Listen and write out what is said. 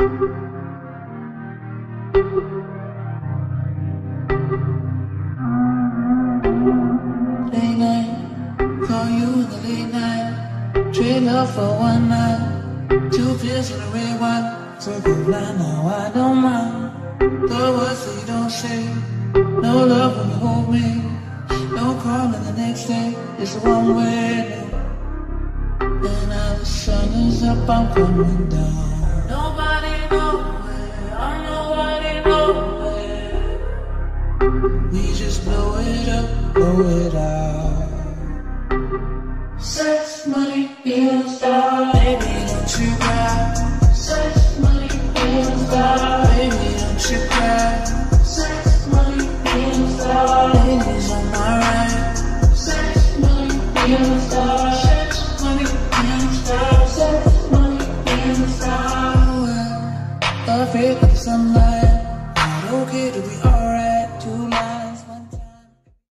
Late night, call you in the late night. Trade love for one night. 2 pills and a red wine. Circle blind, now I don't mind. The words that you don't say. No love when you hold me. No calling the next day. It's a one-way. And now the sun is up, I'm coming down. Nobody nowhere, I'm nobody nowhere. We just blow it up, blow it out. Sex, money, being a star. Baby, don't you cry. Sex, money, being a star. Baby, don't you cry. Sex, money, being a star. Ladies on my right. Sex, money, being a star. Sex, money, being a star. Sex, money, being a star. Afraid of the sunlight.